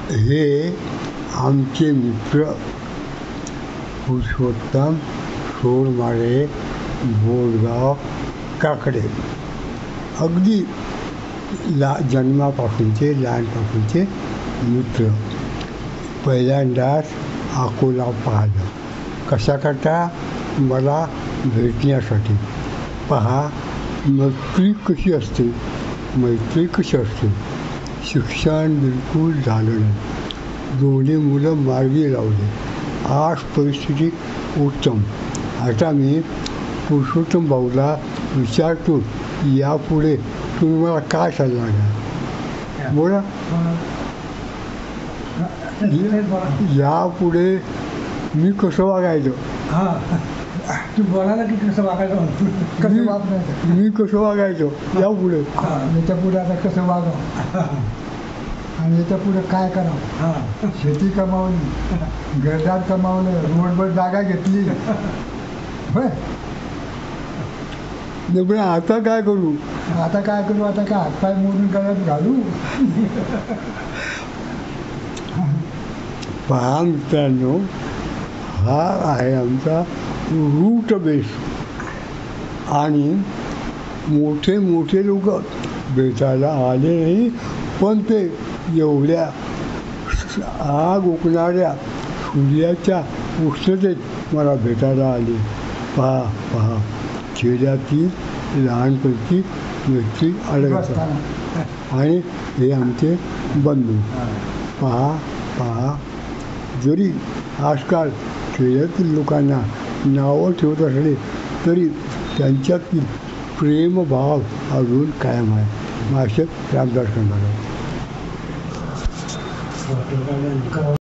हे आमचे मित्र पुरुषोत्तम सोरमाळे, बोरगाव, काकडे. अगदी जन्मापासूनचे लहानपासूनचे मित्र. पहिल्यांदाच अकोला पाहिलं. कशाकरता? मला भेटण्यासाठी. पहा, मैत्री कशी असते. शिक्षण बिलकुल झालं नाही. दोन्ही मुलं मार्गी लावली. आज परिस्थिती उत्तम. आता मी पुरुषोत्तम भाऊला विचारतो, यापुढे तुम्ही मला काय सल्ला द्या? बोला. यापुढे मी कसं वागायचं? तू बोलायला की कसं वागायचं? कसं वागण्याचं? मी कसं वागायचं यापुढे? याच्या पुढे आता कसं वागावं आणि याच्या पुढे काय करावं? शेती कमावली, घरदार कमावलं, रोडवर जागा घेतली. पण आता काय करू? आता काय हातपाय मोडून गळ्यात घालू? पहा मित्रांनो, हा आहे आमचा रूट बेस. आणि मोठे मोठे लोक भेटायला आले नाही, पण ते एवढ्या आग ओकणाऱ्या सूर्याच्या उष्णतेत मला भेटायला आले. पहा चेहऱ्याची लहानपणची व्यक्ती अडगत. आणि हे आमचे बंधू. पहा जरी आजकाल खेड्यातील लोकांना नावं ठेवत असले तरी त्यांच्यातील प्रेमभाव अजून कायम आहे. माशे रामदास खंडागळे.